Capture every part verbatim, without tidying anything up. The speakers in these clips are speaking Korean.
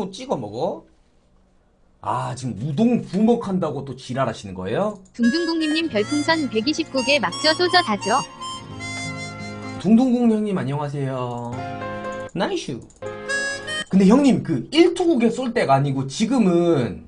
또 찍어 먹어? 아, 지금 우동 부먹한다고 또 지랄하시는 거예요? 둥둥국님님 별풍선 백이십구 개 막저 소저 다죠. 둥둥국 형님 안녕하세요. 나이슈. 근데 형님 그 일투국에 쏠 때가 아니고 지금은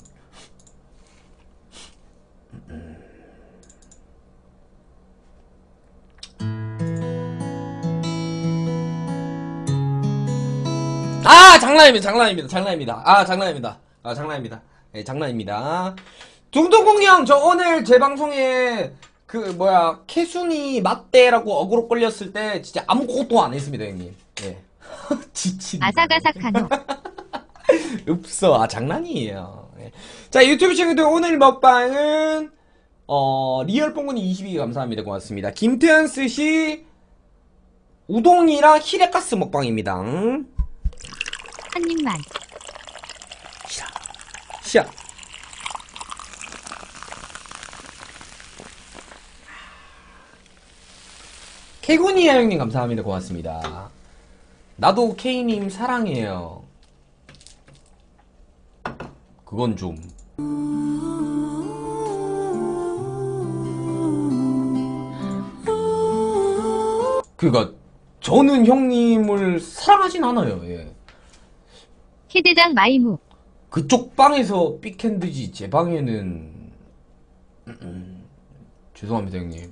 아 장난입니다 장난입니다 장난입니다 아 장난입니다 아 장난입니다 예 장난입니다. 둥둥국 형 저 오늘 제 방송에 그 뭐야 캐순이 맞대라고 어그로 걸렸을 때 진짜 아무것도 안 했습니다 형님. 예. 지친 아삭아삭하노. 없어. 아 장난이에요. 예. 자 유튜브 친구들 오늘 먹방은 어 리얼뽕군이 이십이 개 감사합니다. 고맙습니다. 김태현 스시 우동이랑 히레가스 먹방입니다. 한 입만. 시작. 시작. 케군이야 형님 감사합니다. 고맙습니다. 나도 케이님 사랑해요. 그건 좀 그니까 저는 형님을 사랑하진 않아요. 예. 캐대장 마이무. 그쪽 방에서 삐캔드지 제 방에는 음, 음. 죄송합니다 형님.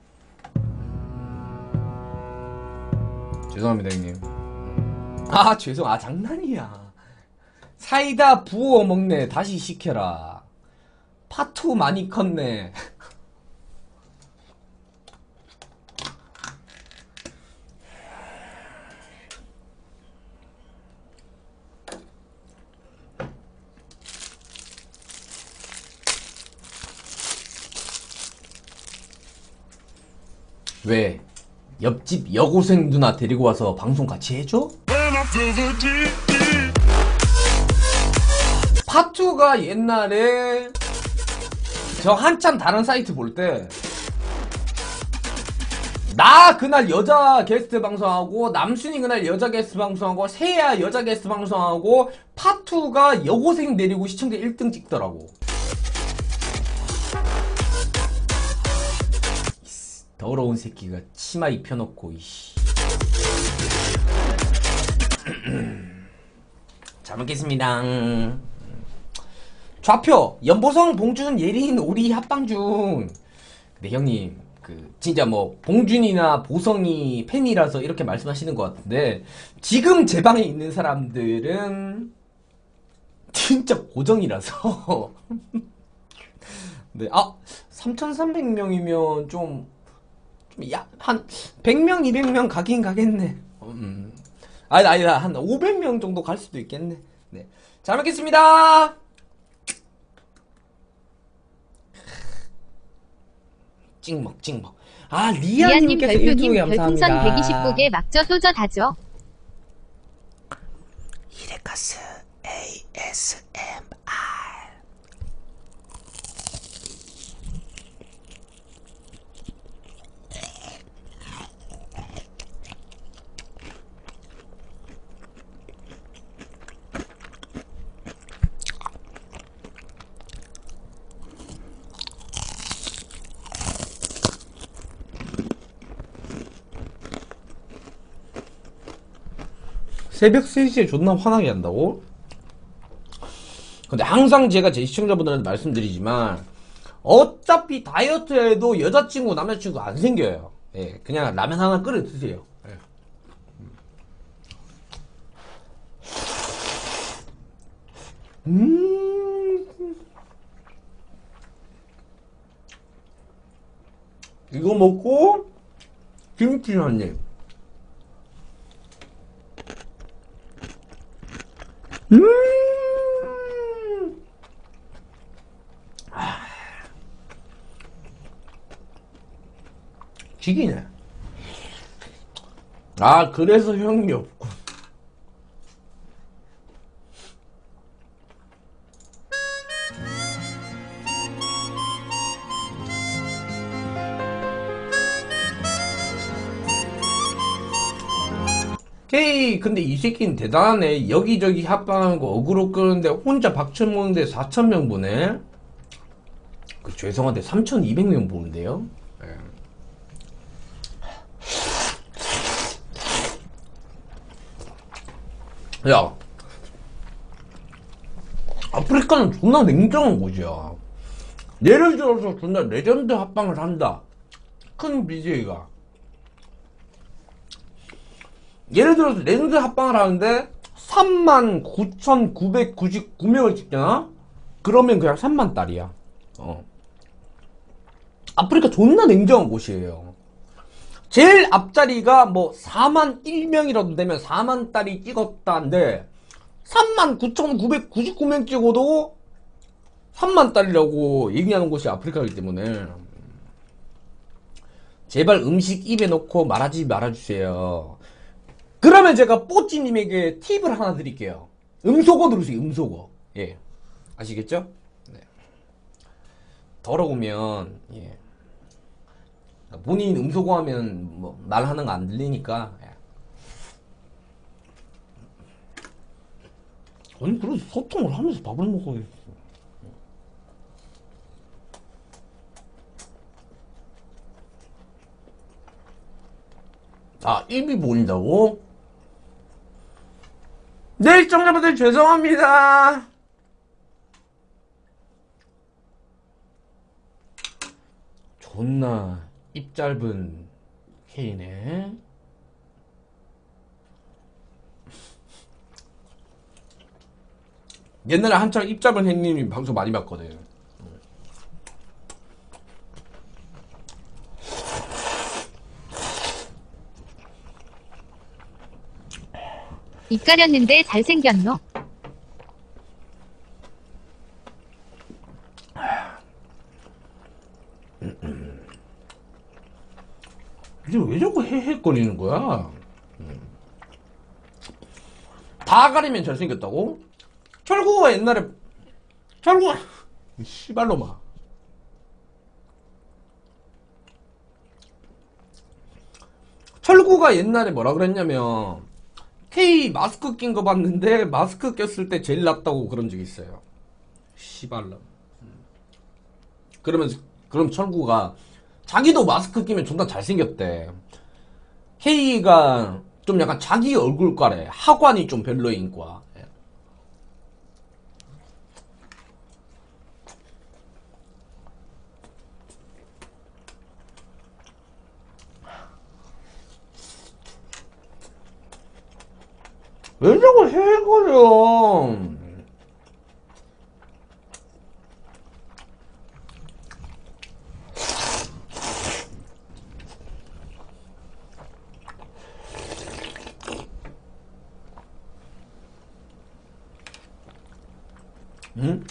죄송합니다 형님. 아 죄송 아 장난이야. 사이다 부어 먹네. 다시 시켜라. 파투 많이 컸네. 왜? 옆집 여고생 누나 데리고 와서 방송 같이 해줘? 파투가 옛날에 저 한참 다른 사이트 볼 때 나 그날 여자 게스트 방송하고 남순이 그날 여자 게스트 방송하고 세야 여자 게스트 방송하고 파투가 여고생 데리고 시청자 일 등 찍더라고. 더러운 새끼가 치마 입혀놓고 이씨. 잘 먹겠습니다. 좌표 연보성 봉준 예린 오리 합방 중. 근데 형님 그 진짜 뭐 봉준이나 보성이 팬이라서 이렇게 말씀하시는 것 같은데 지금 제 방에 있는 사람들은 진짜 고정이라서. 네, 아 삼천삼백 명이면 좀 좀 야 한 백 명 이백 명 가긴 가겠네. 음. 아니다 아니다 한 오백 명 정도 갈 수도 있겠네. 네, 잘 먹겠습니다. 찍먹 찍먹. 아 리아님 리아님께서 별표님 일주일 감사합니다. 별풍선 백이십구 개 막저 소저 다죠. 히레카스 에이에스엠알. 새벽 세 시에 존나 화나게 한다고? 근데 항상 제가 제 시청자분들한테 말씀드리지만 어차피 다이어트해도 여자친구 남자친구 안 생겨요. 예, 그냥 라면 하나 끓여 드세요. 예. 음 이거 먹고 김치 한 입. 음 아. 죽이네. 아 그래서 형이 없고. K 근데 이 새끼는 대단하네. 여기저기 합방하는 거 어그로 끄는데 혼자 박천 모는데 사천 명 보네. 그 죄송한데 삼천이백 명 보는데요. 네. 야, 아프리카는 존나 냉정한 곳이야. 예를 들어서 존나 레전드 합방을 한다. 큰 비제이가 예를 들어서 레전드 합방을 하는데 삼만 구천구백구십구 명을 찍잖아? 그러면 그냥 삼만 달이야. 어. 아프리카 존나 냉정한 곳이에요. 제일 앞자리가 뭐 사만 일 명이라도 되면 사만 달이 찍었다는데 삼만 구천구백구십구 명 찍어도 삼만 달이라고 얘기하는 곳이 아프리카이기 때문에 제발 음식 입에 넣고 말하지 말아주세요. 그러면 제가 뽀찌님에게 팁을 하나 드릴게요. 음소거 누르세요. 음소거. 예, 아시겠죠? 네. 더러우면 예. 본인 음소거 하면 뭐 말하는 거 안 들리니까. 예. 아니 그래도 소통을 하면서 밥을 먹어야지. 아, 입이 보인다고? 네, 시청자분들 죄송합니다. 존나 입 짧은 K네. 옛날에 한창 입 짧은 형님이 방송 많이 봤거든. 입 가렸는데 잘생겼노. 이제 왜 자꾸 헤헤거리는 거야? 다 가리면 잘생겼다고? 철구가 옛날에 철구가 씨발로마 철구가 옛날에 뭐라 그랬냐면 K 마스크 낀 거 봤는데 마스크 꼈을 때 제일 낫다고 그런 적이 있어요. 씨발로. 그러면서 그럼 철구가 자기도 마스크 끼면 존나 잘생겼대. K가 좀 약간 자기 얼굴과래. 하관이 좀 별로인 과. 왜 자꾸 헤헤거려? 응?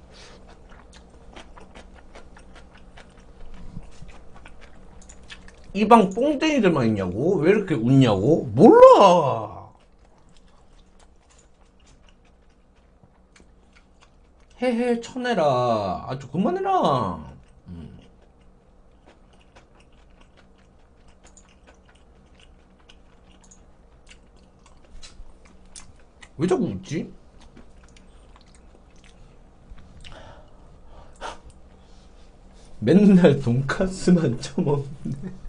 이 방 뽕땡이들만 있냐고? 왜 이렇게 웃냐고? 몰라! 헤헤 쳐내라. 아 좀 그만해라. 음. 왜 자꾸 웃지? 맨날 돈가스만 처먹네.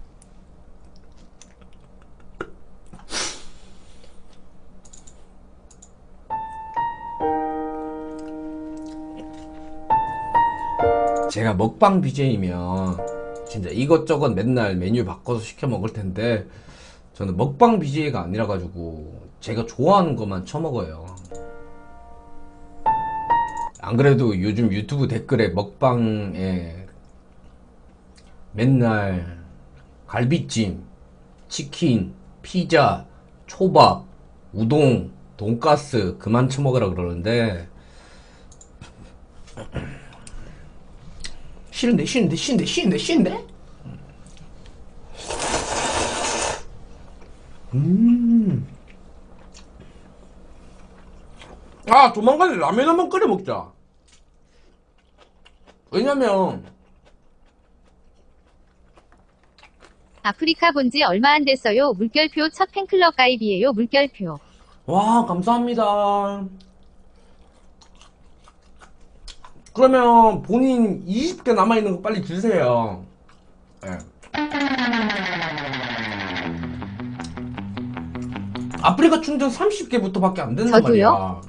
제가 먹방 비제이면 진짜 이것저것 맨날 메뉴 바꿔서 시켜 먹을 텐데 저는 먹방 비제이가 아니라 가지고 제가 좋아하는 것만 처먹어요. 안 그래도 요즘 유튜브 댓글에 먹방에 맨날 갈비찜, 치킨, 피자, 초밥, 우동, 돈가스 그만 처먹으라 그러는데 싫은데 싫은데 싫은데 싫은데 싫은데 음. 아 조만간에 라면 한번 끓여 먹자. 왜냐면 아프리카 본지 얼마 안 됐어요. 물결표 첫 팬클럽 가입이에요. 물결표. 와, 감사합니다. 그러면 본인 이십 개 남아있는 거 빨리 주세요. 네. 아프리카 충전 삼십 개부터 밖에 안 된단 저도요? 말이야.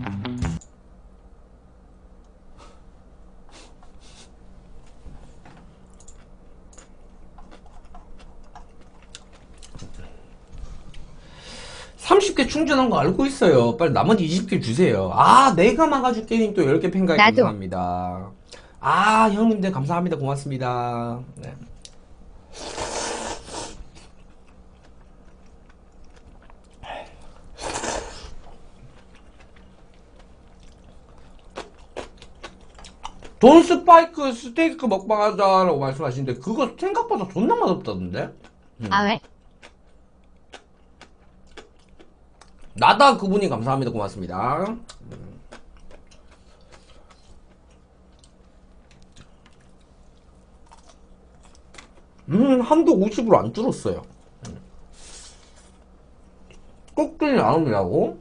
삼십 개 충전한 거 알고 있어요. 빨리 나머지 이십 개 주세요. 아, 내가 막아줄게 님 또 열 개 팬가입 나도. 감사합니다. 아, 형님들 감사합니다. 고맙습니다. 네. 돈 스파이크 스테이크 먹방 하자라고 말씀하시는데 그거 생각보다 존나 맛없다던데? 음. 아 왜? 나다 그분이 감사합니다. 고맙습니다. 음, 한도 오십으로 안 줄었어요. 꺾이지 않으라고?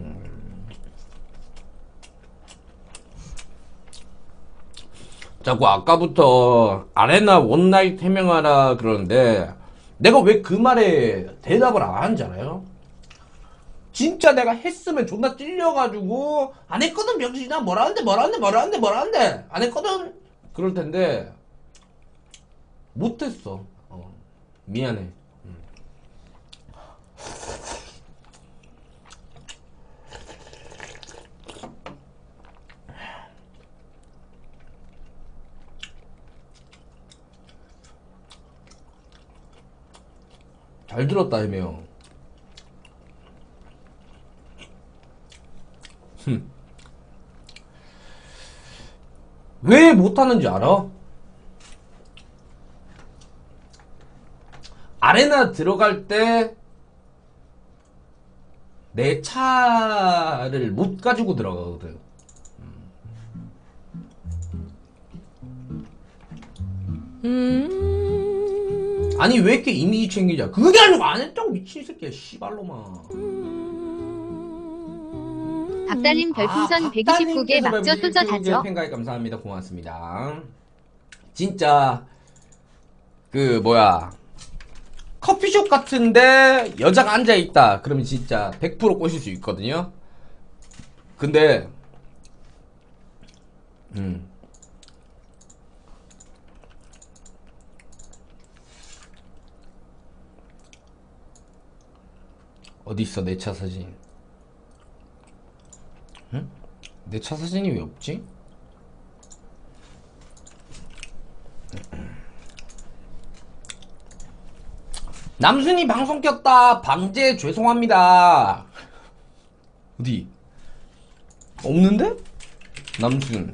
자꾸 아까부터 아레나 원나잇 해명하라 그러는데 내가 왜 그 말에 대답을 안 하는지 알아요? 진짜 내가 했으면 존나 찔려가지고 안 했거든 병신아 뭐라는데 뭐라는데 뭐라는데 뭐라는데 안 했거든 그럴 텐데 못했어. 어, 미안해. 음. 잘 들었다 해명. 왜 못하는지 알아? 아레나 들어갈 때 내 차를 못 가지고 들어가거든. 음... 아니 왜 이렇게 이미지 챙기자? 그게 아니고 안 했다고 미친 새끼야 씨발로마. 박달님 별풍선 백이십구 개 막저 쏘저 다죠. 팬가입 감사합니다. 고맙습니다. 진짜 그 뭐야 커피숍 같은데 여자가 앉아있다 그러면 진짜 백 퍼센트 꼬실 수 있거든요. 근데 음 어디있어 내 차 사진. 응? 내 차 사진이 왜 없지? 남순이 방송 켰다. 방제 죄송합니다. 어디? 없는데? 남순.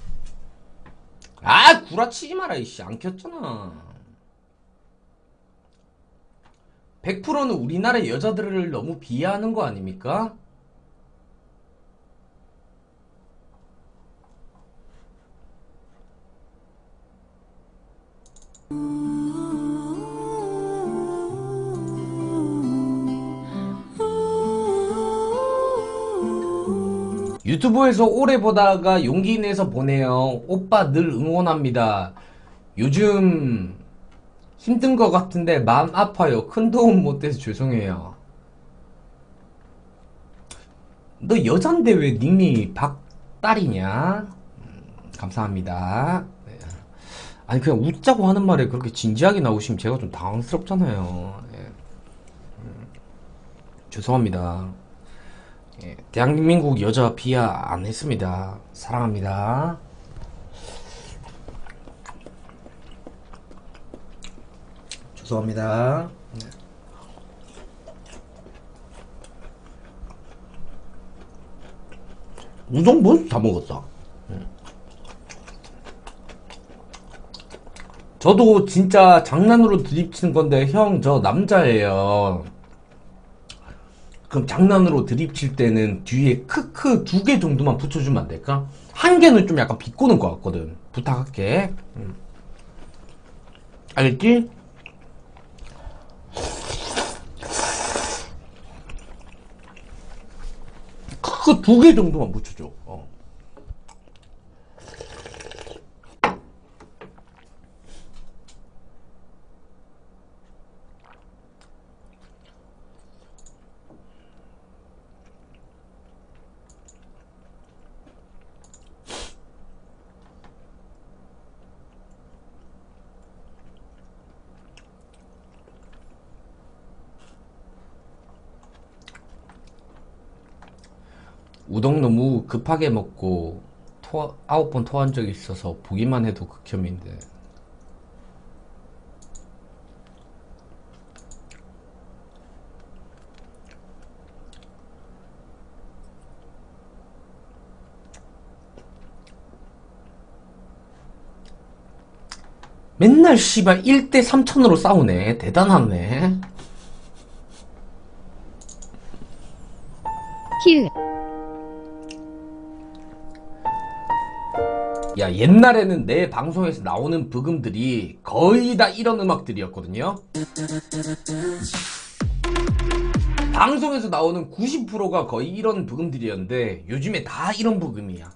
아 구라치지 마라 이씨. 안 켰잖아. 백 퍼센트는 우리나라 여자들을 너무 비하하는 거 아닙니까? 유튜브에서 오래 보다가 용기 내서 보내요. 오빠 늘 응원합니다. 요즘 힘든 것 같은데 마음 아파요. 큰 도움 못 돼서 죄송해요. 너 여잔데 왜 닉이 박딸이냐? 음, 감사합니다. 네. 아니 그냥 웃자고 하는 말에 그렇게 진지하게 나오시면 제가 좀 당황스럽잖아요. 예. 음, 죄송합니다. 예, 대한민국 여자 비하 안 했습니다. 사랑합니다. 죄송합니다. 네. 우동 뭐 다 먹었다. 음. 저도 진짜 장난으로 드립치는 건데 형 저 남자예요. 그럼 장난으로 드립칠 때는 뒤에 크크 두 개 정도만 붙여주면 안 될까? 한 개는 좀 약간 비꼬는 것 같거든. 부탁할게. 음. 알겠지? 그 두 개 정도만 묻혀줘. 어. 우동 너무 급하게 먹고 토, 아홉 번 토한 적이 있어서 보기만 해도 극혐인데. 맨날 씨발 일 대 삼천으로 싸우네. 대단하네. 키읔. 야, 옛날에는 내 방송에서 나오는 브금들이 거의 다 이런 음악들이었거든요. 방송에서 나오는 구십 퍼센트가 거의 이런 브금들이었는데 요즘에 다 이런 브금이야.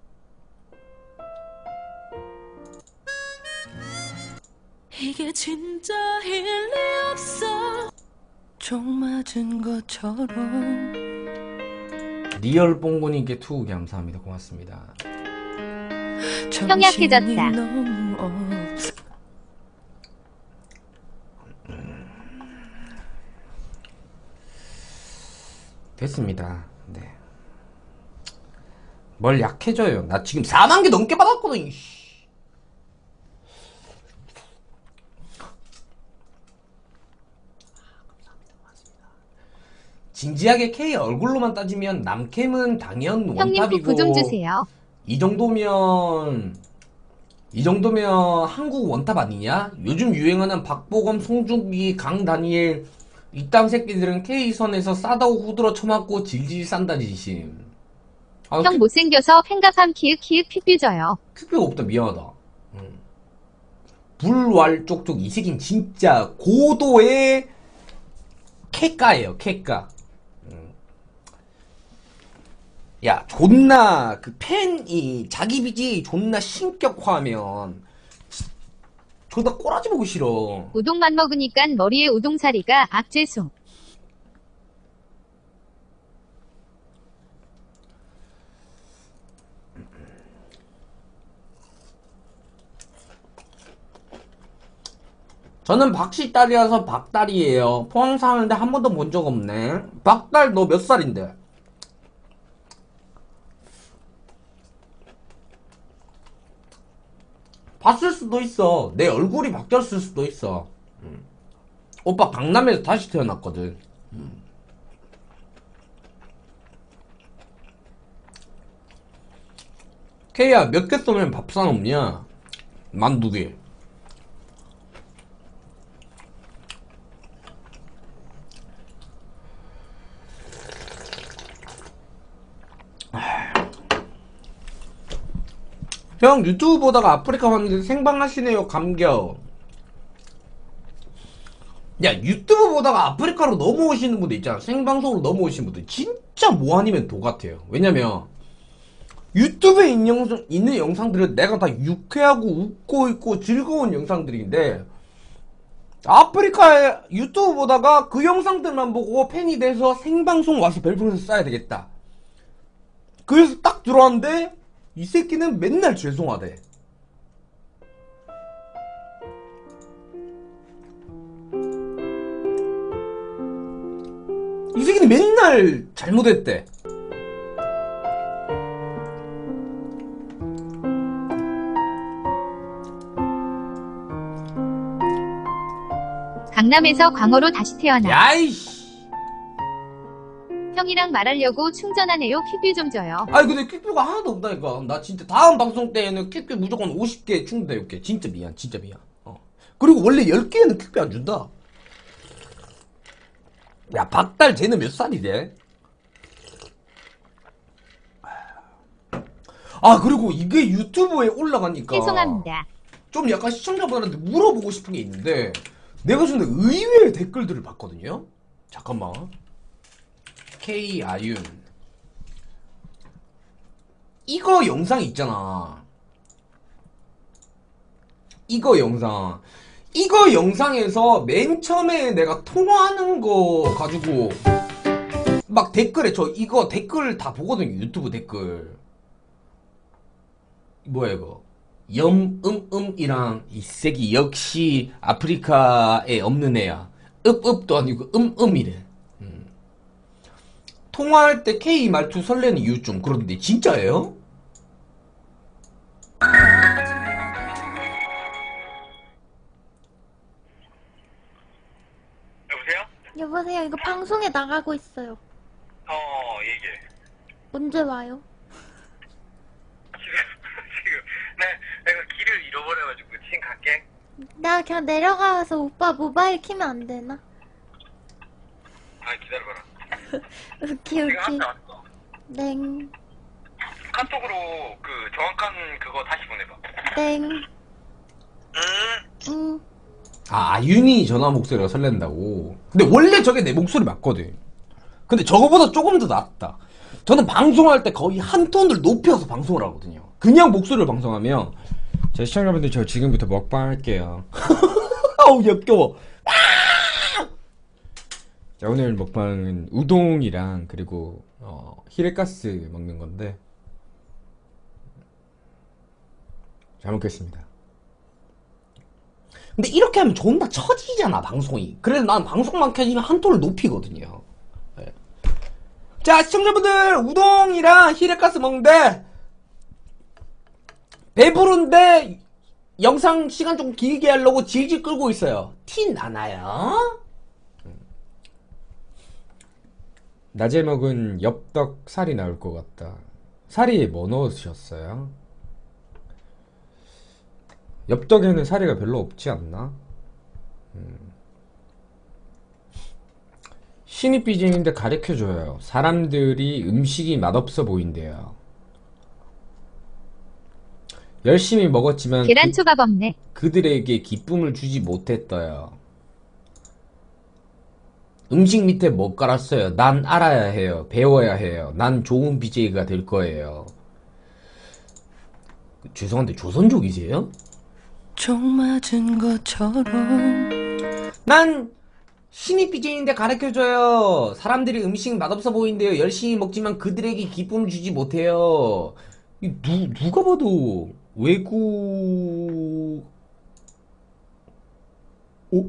이게 진짜 일리 없어 종 맞은 것처럼. 리얼 뽕고님께 투 감사합니다. 고맙습니다. 형 약해졌다. 너무 없어. 됐습니다. 네. 뭘 약해져요. 나 지금 사만 개 넘게 받았거든. 진지하게 K 얼굴로만 따지면 남캠은 당연 형님 원탑이고, 쿠쿠 좀 주세요. 이 정도면 이 정도면 한국 원탑 아니냐? 요즘 유행하는 박보검, 송중기, 강다니엘 이딴 새끼들은 K선에서 싸다고 후드러 쳐맞고 질질 싼다 진심. 아, 형 못생겨서 팬가팜 키읔 키읔 핏 삐져요. 큐피가 없다. 미안하다. 음. 불왈 쪽쪽 이 새끼는 진짜 고도의 캐까예요. 캐까. 음. 야, 존나 그 팬이 자기 비지 존나 신격화하면 존나 꼬라지 보기 싫어. 우동만 먹으니깐 머리에 우동사리가 악재송. 저는 박씨 딸이라서 박딸이에요. 포항 사는데 한 번도 본 적 없네. 박딸 너 몇 살인데? 봤을 수도 있어. 내 얼굴이 바뀌었을 수도 있어. 음. 오빠 강남에서 다시 태어났거든. 음. 케이야 몇 개 쏘면 밥상 없냐? 만 두 개. 형 유튜브 보다가 아프리카 왔는데 생방 하시네요. 감겨. 야, 유튜브 보다가 아프리카로 넘어오시는 분들 있잖아. 생방송으로 넘어오시는 분들 진짜 뭐 아니면 도 같아요. 왜냐면 유튜브에 있는, 영상, 있는 영상들은 내가 다 유쾌하고 웃고 있고 즐거운 영상들인데 아프리카에 유튜브 보다가 그 영상들만 보고 팬이 돼서 생방송 와서 별풍선 쏴야 되겠다. 그래서 딱 들어왔는데 이 새끼는 맨날 죄송하대. 이 새끼는 맨날 잘못했대. 강남에서 광어로 다시 태어나. 야이씨. 형이랑 말하려고 충전하네요. 퀵뷰 좀 줘요. 아니 근데 퀵뷰가 하나도 없다니까. 나 진짜 다음 방송 때에는 퀵뷰 무조건 오십 개 충전해올게. 진짜 미안. 진짜 미안. 어. 그리고 원래 열 개는 퀵뷰 안 준다. 야, 박달 쟤는 몇 살이래? 아, 그리고 이게 유튜브에 올라가니까 죄송합니다. 좀 약간 시청자분들한테 물어보고 싶은 게 있는데 내가 근데 의외의 댓글들을 봤거든요. 잠깐만. K 아윤 이거 영상 있잖아. 이거 영상 이거 영상에서 맨 처음에 내가 통화하는 거 가지고 막 댓글에 저 이거 댓글 다 보거든요. 유튜브 댓글. 뭐야 이거 염음음이랑 이 새끼 역시 아프리카에 없는 애야. 읍읍도 아니고 음음이래. 음. 통화할 때 K 말투 설레는 이유 좀 그런데 진짜예요? 여보세요? 여보세요, 이거 방송에 나가고 있어요. 어, 얘기해. 언제 와요? 지금, 지금, 네, 내가 길을 잃어버려가지고 지금 갈게. 나 그냥 내려가서 오빠 모바일 키면 안 되나? 아, 기다려봐라. 오케이, 지금 오케이. 한테 왔어. 땡, 카톡으로 그 정확한 그거 다시 보내봐. 땡, 응? 응. 아, 아윤이 전화 목소리가 설렌다고. 근데 원래 저게 내 목소리 맞거든. 근데 저거보다 조금 더 낫다. 저는 방송할 때 거의 한 톤을 높여서 방송을 하거든요. 그냥 목소리를 방송하면 자, 시청자분들 저 지금부터 먹방 할게요. 아우 역겨워. 자, 오늘 먹방은 우동이랑 그리고 어, 히레가스 먹는 건데 잘 먹겠습니다. 근데 이렇게 하면 존나 처지잖아 방송이. 그래서 난 방송만 켜지면 한 톤을 높이거든요. 네. 자, 시청자분들 우동이랑 히레가스 먹는데 배부른데 영상 시간 좀 길게 하려고 질질 끌고 있어요. 티 나나요? 낮에 먹은 엽떡 살이 나올 것 같다. 살이 뭐 넣으셨어요? 엽떡에는 사리가 별로 없지 않나? 음. 신입 비즈인데 가르쳐줘요. 사람들이 음식이 맛없어 보인대요. 열심히 먹었지만 계란초밥 없네. 그, 그들에게 기쁨을 주지 못했어요. 음식 밑에 뭐 깔았어요? 난 알아야 해요. 배워야 해요. 난 좋은 비제이가 될 거예요. 죄송한데 조선족이세요? 종 맞은 것처럼 난 신입 비제이인데 가르쳐줘요. 사람들이 음식 맛없어 보인대요. 열심히 먹지만 그들에게 기쁨을 주지 못해요. 이 누, 누가 봐도 외국... 오?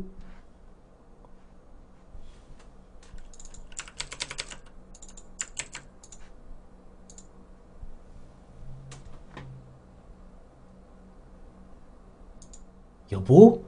여보?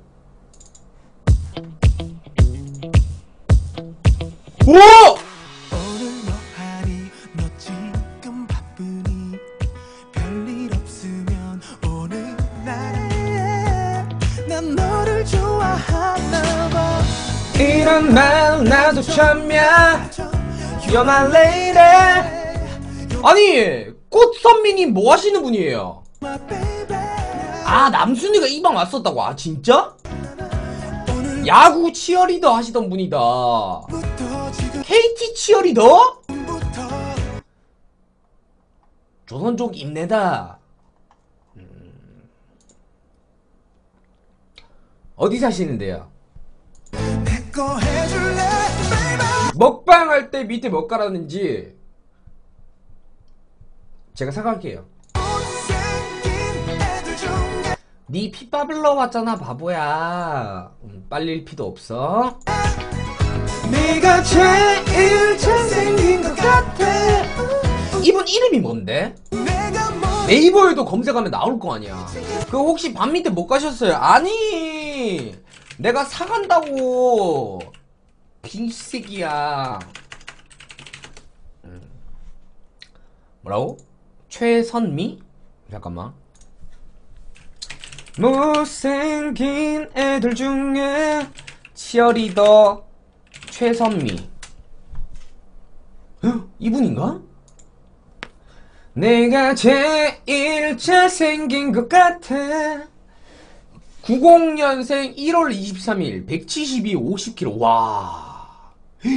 오! 오늘 너 하니 너 지금 바쁘니 별일 없으면 오늘 날에 난 너를 좋아하나 봐. 이런 말 나도 참야 You're my lady. 아니 꽃선미님 뭐 하시는 분이에요? My baby. 아 남순이가 이 방 왔었다고. 아 진짜? 야구 치어리더 하시던 분이다. 부터 케이티 치어리더? 지금부터 조선족 입내다. 음... 어디 사시는데요? 내거 해줄래 baby. 먹방 할 때 밑에 뭐 깔았는지 제가 사갈게요. 못생긴 애들 중에 니 피 빠블러 왔잖아 바보야. 음, 빨릴 필요 없어. 네가 제일 잘생긴 것 같아. 이분 이름이 뭔데? 내가 뭐 네이버에도 검색하면 나올 거 아니야. 그 혹시 밤 밑에 못 가셨어요? 아니 내가 사간다고. 빈새끼야. 음. 뭐라고? 최선미? 잠깐만. 못생긴 애들 중에 치어리더 최선미. 헉, 이분인가? 내가 제일 잘생긴 것 같아. 구십 년생 일월 이십삼일 백칠십이 오십 킬로그램. 와.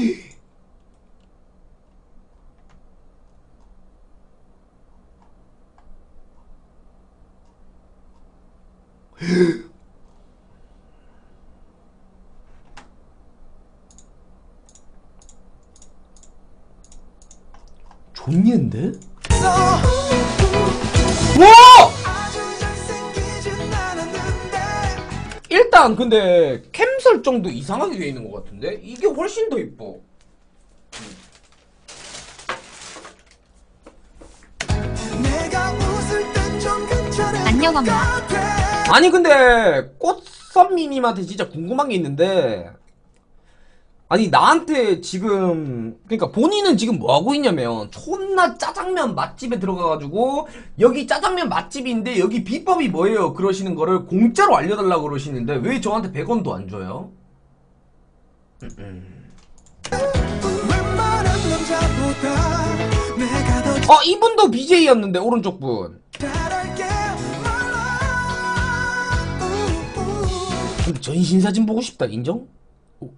존예인데? 와! 아주 잘생기진 않았는데 일단 근데 캠 설정도 이상하게 돼 있는 것 같은데? 이게 훨씬 더 이뻐. 내가 웃을 땐 좀 괜찮은 안녕, 것 엄마. 같아. 아니 근데 꽃선미님한테 진짜 궁금한 게 있는데, 아니 나한테 지금 그러니까 본인은 지금 뭐 하고 있냐면 존나 짜장면 맛집에 들어가가지고 여기 짜장면 맛집인데 여기 비법이 뭐예요 그러시는 거를 공짜로 알려달라고 그러시는데 왜 저한테 백 원도 안 줘요? 웬만한 남자보다 내가 더 아 이분도 비제이였는데 오른쪽 분. 잘할게 몰라. 우우. 근데 전신 사진 보고 싶다. 인정? 오.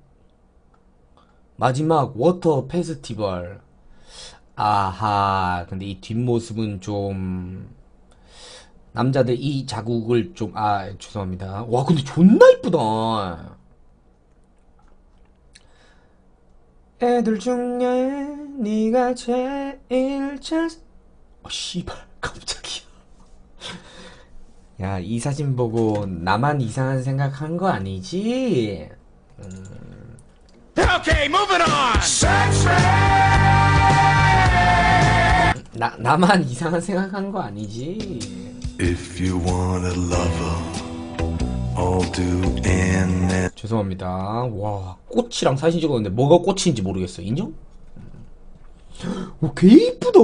마지막 워터 페스티벌. 아하. 근데 이 뒷모습은 좀 남자들 이 자국을 좀 아 죄송합니다. 와 근데 존나 이쁘다. 애들 중에 네가 제일 잘. 어 씨발 깜짝이야. 야, 이 사진 보고 나만 이상한 생각한 거 아니지? 음. 나, 나만 이상한 생각한 거 아니지? If you want a lover, I'll do anything. 죄송합니다. 와, 꽃이랑 사진 찍었는데 뭐가 꽃인지 모르겠어. 인정? 오, 개 이쁘다.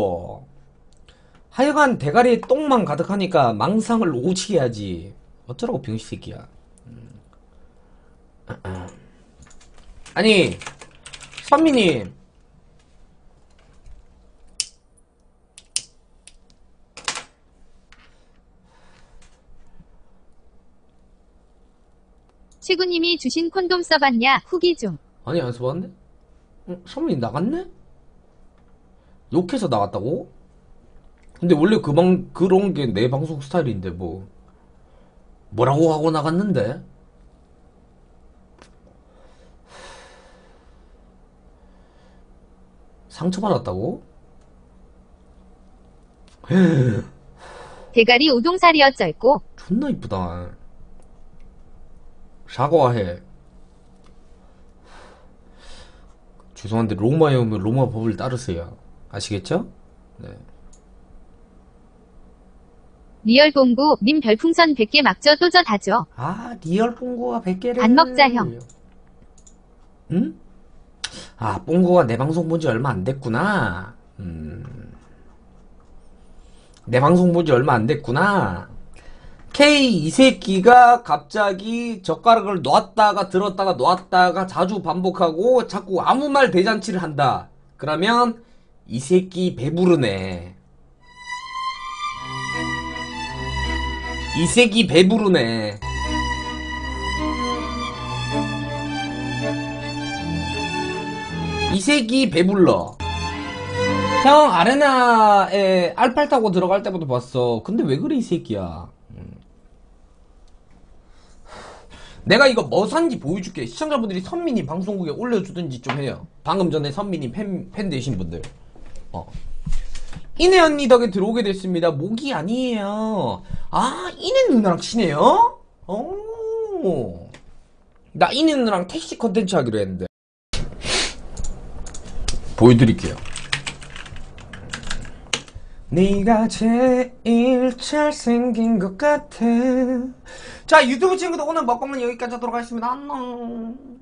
하여간 대가리에 똥만 가득하니까 망상을 오지게 하지. 어쩌라고 병신 새끼야. 아니, 선미님. 시구님이 주신 콘돔 써봤냐? 후기 좀. 아니, 안 써봤는데? 응, 선미님 나갔네? 욕해서 나갔다고? 근데 원래 그 방, 그런 게 내 방송 스타일인데, 뭐. 뭐라고 하고 나갔는데? 상처받았다고? 대가리 우동살이 어쩔고. 존나 이쁘다. 사과해. 죄송한데 로마에 오면 로마 법을 따르세요. 아시겠죠? 네. 리얼봉구 님 별풍선 백 개 막저 또저 다죠. 아 리얼 뽕고가 백 개를 안 먹자, 형. 응? 아 뽕고가 내 방송 본지 얼마 안 됐구나. 음. 내 방송 본지 얼마 안 됐구나. K 이 새끼가 갑자기 젓가락을 놨다가 들었다가 놨다가 자주 반복하고 자꾸 아무 말 대잔치를 한다. 그러면 이 새끼 배부르네. 이 새끼 배부르네. 이 새끼 배불러. 형 아레나에 알팔 타고 들어갈 때부터 봤어. 근데 왜 그래 이 새끼야. 음. 내가 이거 뭐 산지 보여줄게. 시청자분들이 선민이 방송국에 올려주든지 좀 해요. 방금 전에 선민이 팬, 팬 되신 분들. 어. 이내 언니 덕에 들어오게 됐습니다. 목이 아니에요. 아, 이내 누나랑 친해요? 오. 나 이내 누나랑 택시 컨텐츠 하기로 했는데. 보여드릴게요. 네가 제일 잘생긴 것 같아. 자, 유튜브 친구들 오늘 먹방은 여기까지 하도록 하겠습니다. 안녕.